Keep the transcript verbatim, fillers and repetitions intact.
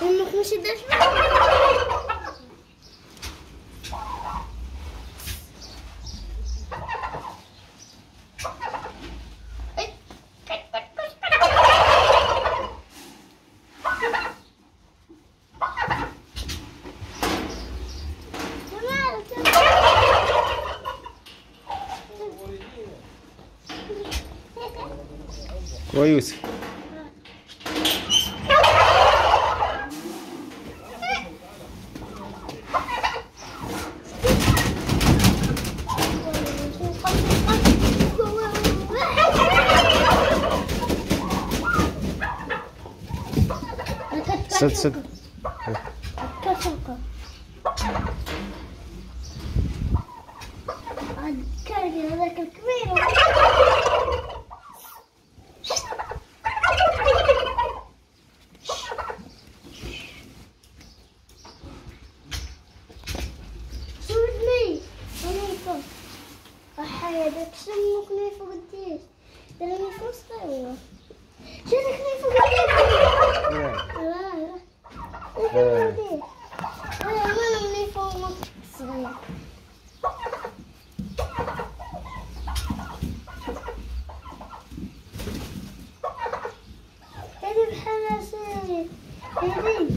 امك مش داش كويس. صد صد كسرقة الكاري هذاك الكبير سودني ونيفو أحيدك سمك نيفو قديش ترى نيفو صغيرة شنك نيفو قديش لا لا نيفو قديش أنا ما نيفو صغير هذي بحال سيري هذي